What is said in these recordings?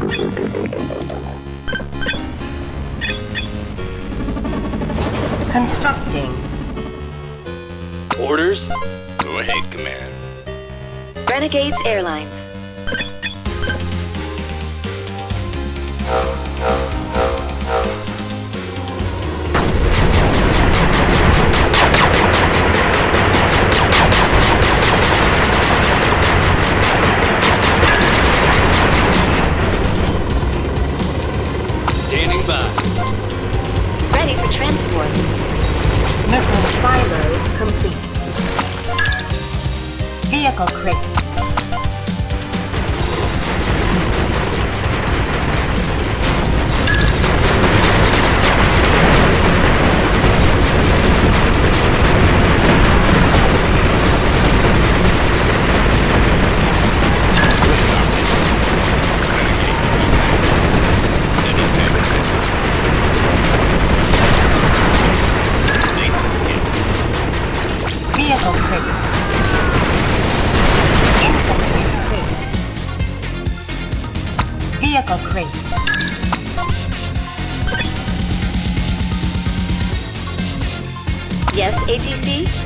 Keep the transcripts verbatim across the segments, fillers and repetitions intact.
Constructing. Orders? Go ahead, Command. Renegades Airlines. Standing by. Ready for transport. Missile silo complete. Vehicle crate. Vehicle crate. Infantry crate. Vehicle crate. Yes, A T C?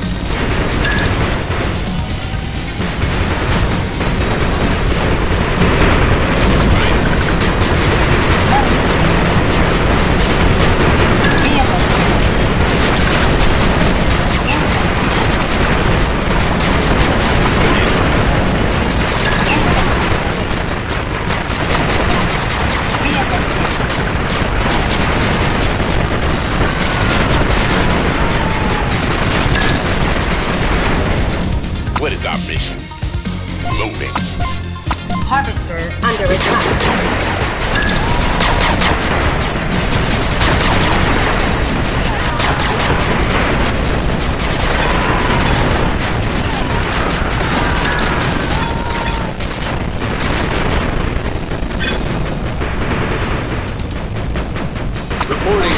What is our mission? Moving. Harvester under attack. Reporting.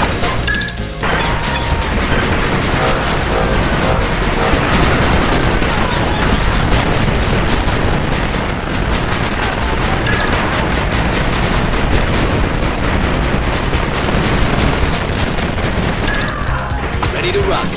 Ready to rock.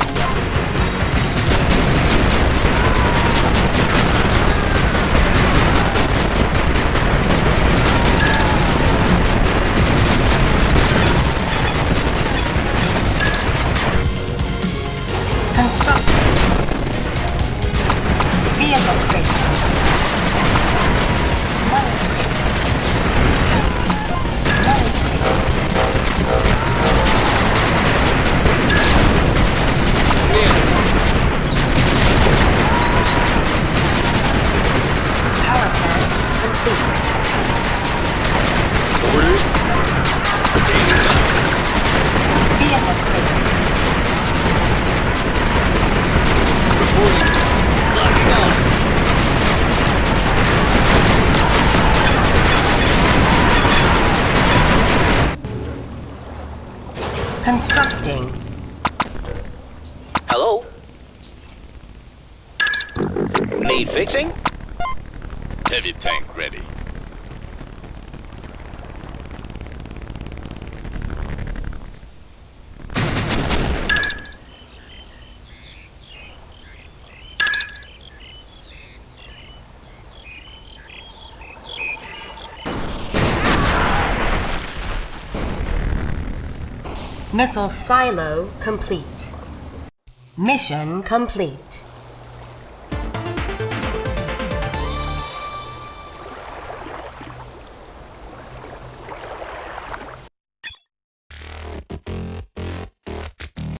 Construction. Vehicle crate. Money crate. Money crate. Power plant complete. Orders? Standing by. Vehicle crate. Reporting. Locking on. Constructing. Hello? Need fixing? Heavy tank ready. Missile silo complete. Mission complete.